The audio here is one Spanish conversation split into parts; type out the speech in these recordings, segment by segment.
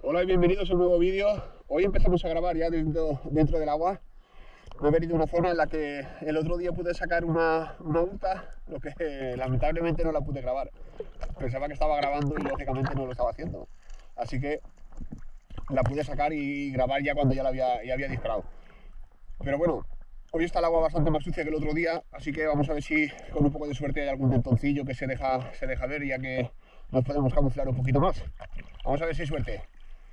Hola y bienvenidos a un nuevo vídeo. Hoy empezamos a grabar ya dentro del agua. Me he venido a una zona en la que el otro día pude sacar una ulta, lo que lamentablemente no la pude grabar. Pensaba que estaba grabando y lógicamente no lo estaba haciendo. Así que la pude sacar y grabar ya cuando ya había disparado. Pero bueno, hoy está el agua bastante más sucia que el otro día, así que vamos a ver si con un poco de suerte hay algún tentoncillo que se deja ver, ya que nos podemos camuflar un poquito más. Vamos a ver si hay suerte.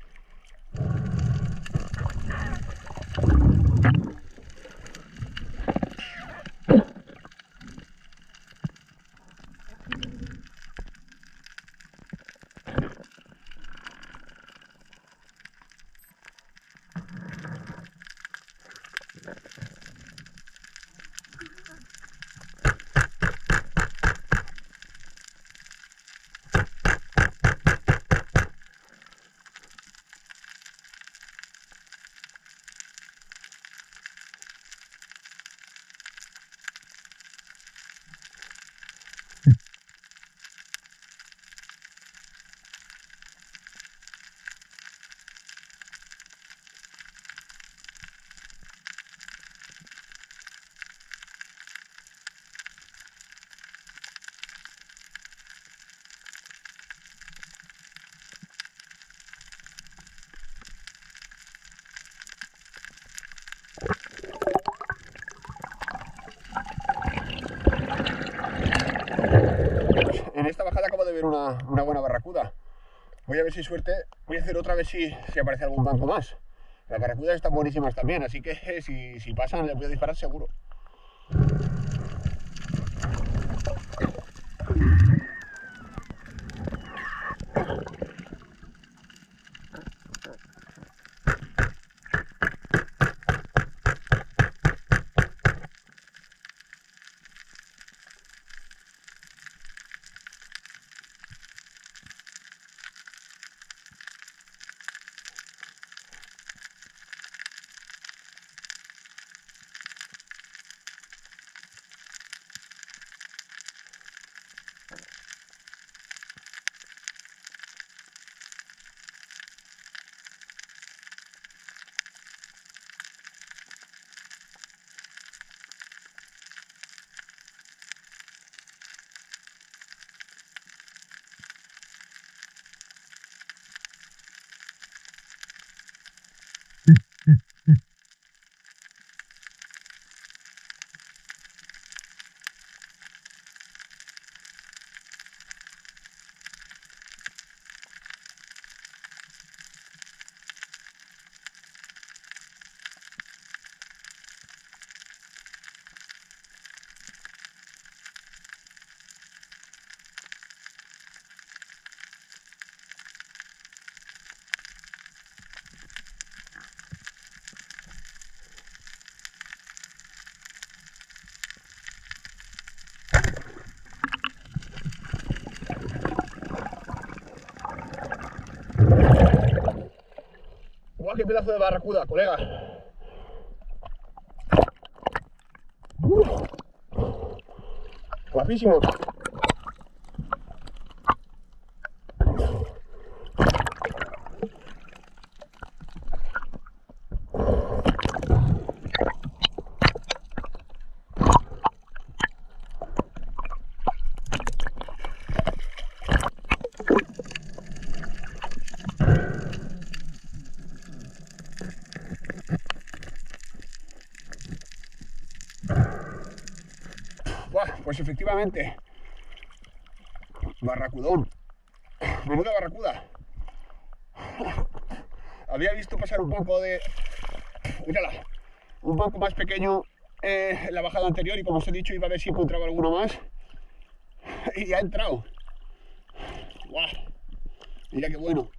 En esta bajada acabo de ver una buena barracuda. Voy a ver si hay suerte. Voy a hacer otra vez si aparece algún banco más. Las barracudas están buenísimas también, así que si pasan les voy a disparar seguro. ¡Guau, qué pedazo de barracuda, colega! Guapísimo. Buah, pues efectivamente, barracudón. Menuda barracuda. Había visto pasar un banco mírala, un banco más pequeño en la bajada anterior y como os he dicho iba a ver si encontraba alguno más y ya ha entrado. ¡Guau! Mira qué bueno.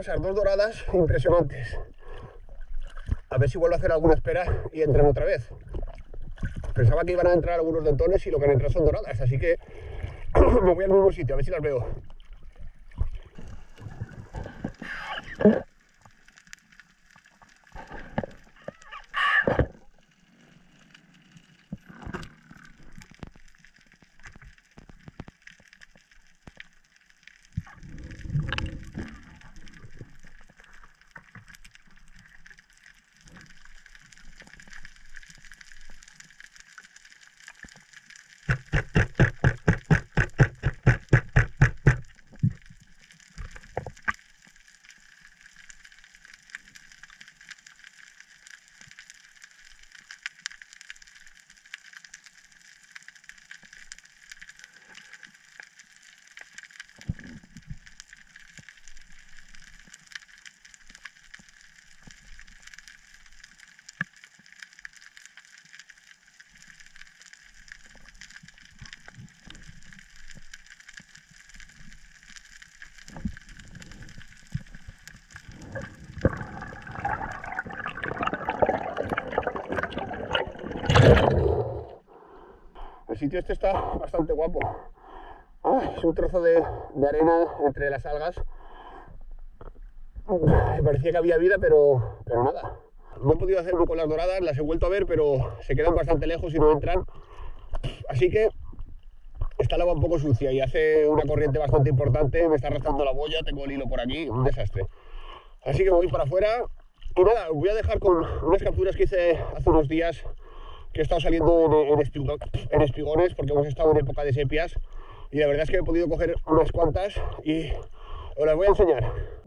pasar 2 doradas impresionantes. A ver si vuelvo a hacer alguna espera y entran otra vez. Pensaba que iban a entrar algunos dentones y lo que han entrado son doradas, así que me voy al mismo sitio, a ver si las veo. El sitio este está bastante guapo. Es un trozo de arena entre las algas. Parecía que había vida, pero nada. No he podido hacerlo con las doradas, las he vuelto a ver, pero se quedan bastante lejos y no entran. Así que está el agua un poco sucia y hace una corriente bastante importante. Me está arrastrando la boya, tengo el hilo por aquí, un desastre. Así que me voy para afuera. Y nada, os voy a dejar con unas capturas que hice hace unos días, que he estado saliendo en espigones porque hemos estado en época de sepias y la verdad es que he podido coger unas cuantas y os las voy a enseñar.